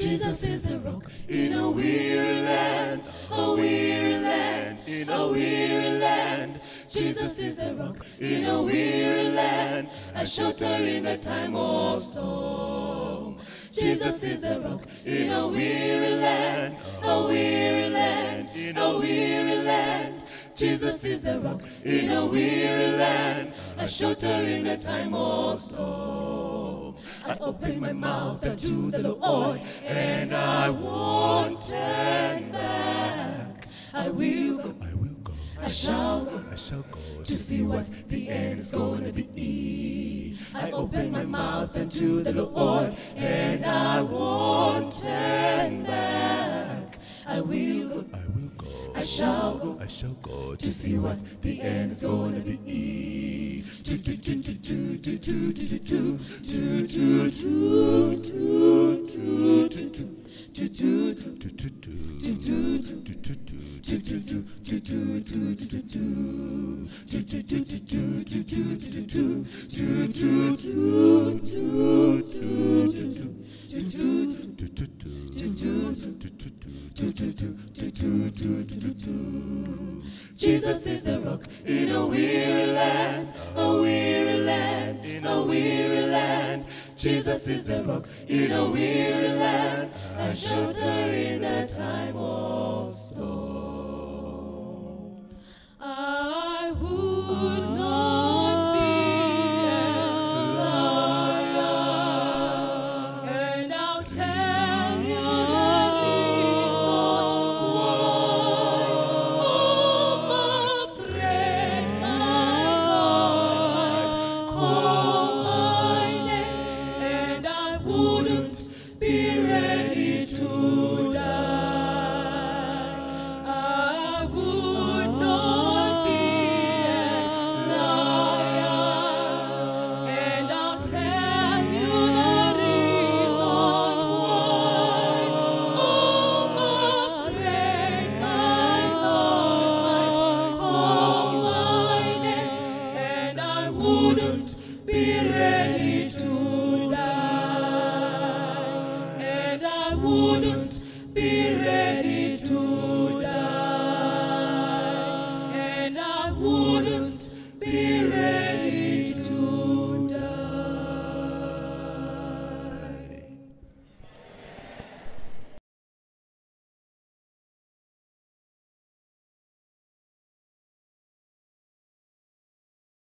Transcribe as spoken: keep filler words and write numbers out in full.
Jesus is the rock in a weary land, a weary land, in a weary land. Jesus is a rock in a weary land, a shelter in a time of storm. Jesus is a rock in a weary land, a weary land, in a weary land. Jesus is a rock in a weary land, a shelter in a time of storm. I open my mouth unto the Lord, and I won't turn back. I will go, I will go, I shall go, I shall go to see what the end is going to be. I open my mouth unto the Lord, and I won't turn back. I will go, I will go, I shall go, I shall go to see what the end is going to be. Do do do do do do do do do do do do do do do. Do do do do do do do do do do do do do do do do Jesus is the rock in a weary land, a weary land, in a weary land. Jesus is the rock in a weary land, a shelter in a time of storm.